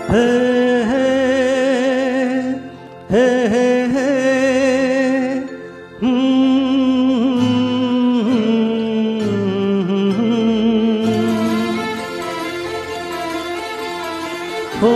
हे हे हे हे हे हो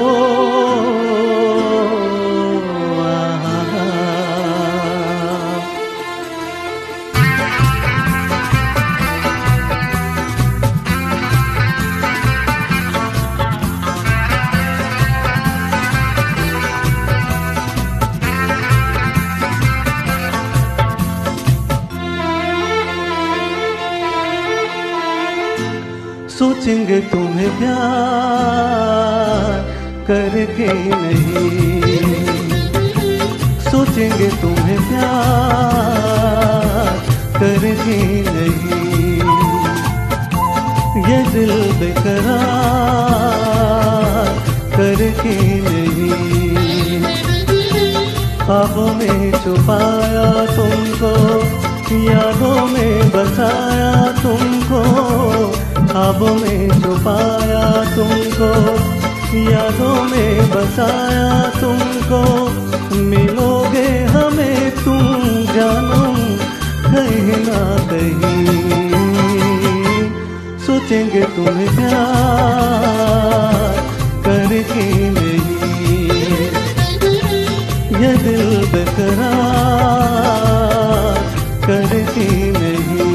सोचेंगे तुम्हें प्यार करके नहीं, सोचेंगे तुम्हें प्यार करके नहीं, ये दिल बेकरार करके नहीं। ख्वाबों में छुपाया तुमको, यादों में बसाया तुमको, ख्वाबों में छुपाया तुमको, यादों में बसाया तुमको। मिलोगे हमें तुम जानो कहीं ना कहीं, सोचेंगे तुम्हें प्यार करके नहीं, ये दिल बेकरार करके नहीं।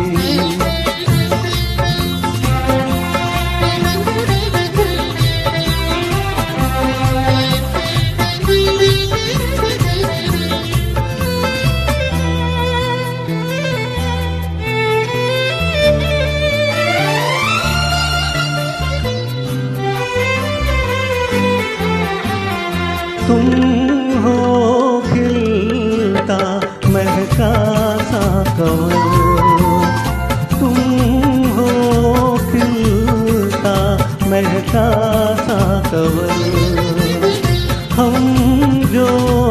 तुम हो खिलता महका सा कमल, तुम हो खिलता महका सा कमल। हम जो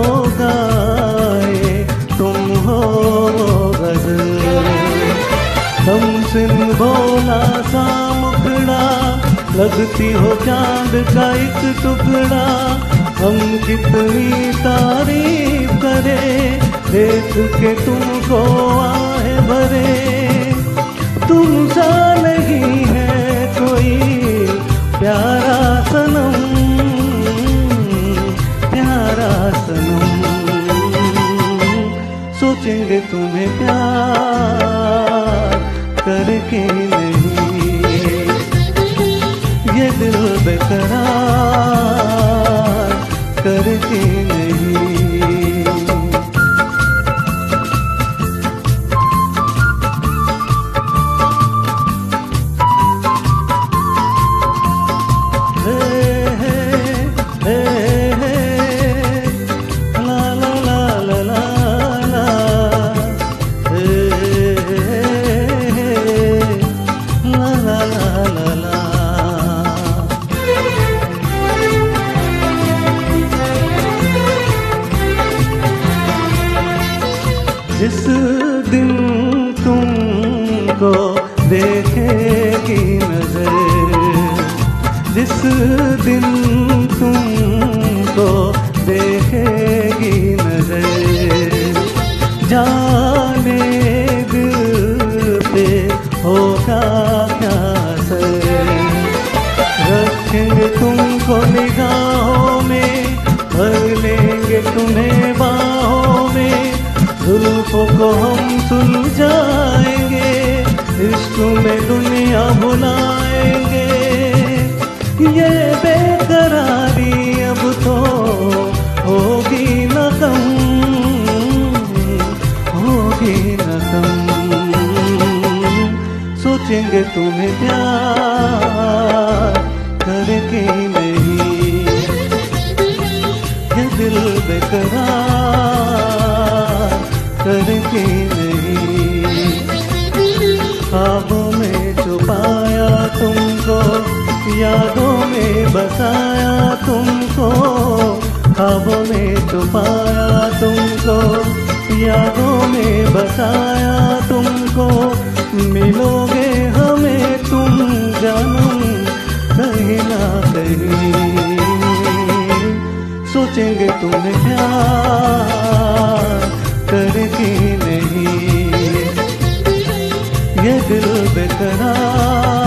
गाए तुम हो गजल, हमसे भोला सा मुखड़ा, लगती हो चांद का एक टुकड़ा। हम कितनी तारीफ करें देख के तुमको आहे भरे, तुम सा नहीं है कोई प्यारा सनम, प्यारा सनम। सोचेंगे तुम्हें प्यार करके नहीं, ये दिल बेकरार करके नहीं। हे हे हे हे ला ला ला ला ला ला, हे हे ला ला ला ला ला। जिस दिन तुमको देखेगी नजर, जिस दिन तुमको देखेगी नजर, जाने दिल पे होगा क्या असर। रखेंगे तुमको निगाहों में, भर लेंगे तुम्हें बाहों में, जुल्फों को हम सुलझाएंगे, इश्क में दुनिया भुलाएंगे। ये बेकरारी अब तो होगी न कम, होगी न कम। सोचेंगे तुम्हें प्यार करके नहीं, ये दिल बेकरार करके नहीं। ख्वाबों में छुपाया तुमको, यादों में बसाया तुमको, ख्वाबों में छुपाया तुमको, यादों में बसाया तुमको। मिलोगे हमें तुम जानो कहीं ना कहीं। सोचेंगे तुम्हें प्यार करके नहीं, ये दिल बेकरार